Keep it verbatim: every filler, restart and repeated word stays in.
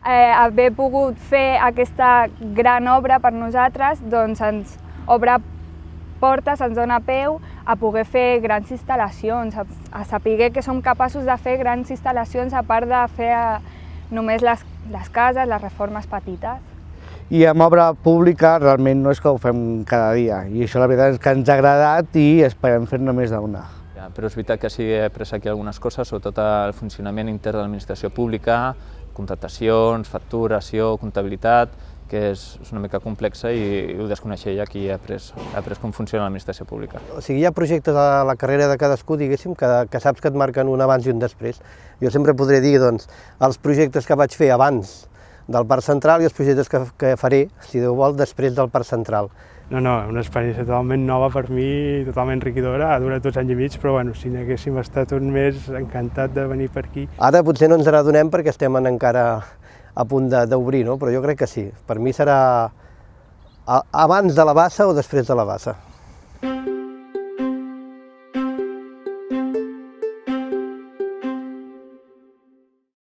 eh, haver pogut fer aquesta gran obra per nosaltres, doncs ens obre portes, ens dona peu a poder fer grans instal·lacions, a, a saber que som capaços de fer grans instal·lacions a part de fer només les, les cases, les reformes petites. I amb obra pública realment no és que ho fem cada dia, i això la veritat és que ens ha agradat i esperem fer-ne més d'una. Ja, però és veritat que sí he après aquí algunes coses, sobretot el funcionament intern de l'administració pública, contractacions, facturació, comptabilitat, que és, és una mica complexa i ho desconeixia ja aquí he après, he après com funciona l'administració pública. O sigui, hi ha projectes a la carrera de cadascú, diguéssim, que, que saps que et marquen un abans i un després. Jo sempre podré dir, doncs, els projectes que vaig fer abans del Parc Central i els projectes que, que faré, si Déu vol, després del Parc Central. No, no, una experiència totalment nova per mi, totalment enriquidora, ha durat dos anys i mig, però bueno, si n'haguéssim estat un mes, encantat de venir per aquí. Ara potser no ens n'adonem perquè estem encara a punt d'obrir, no? Però jo crec que sí. Per mi serà abans de la bassa o després de la bassa.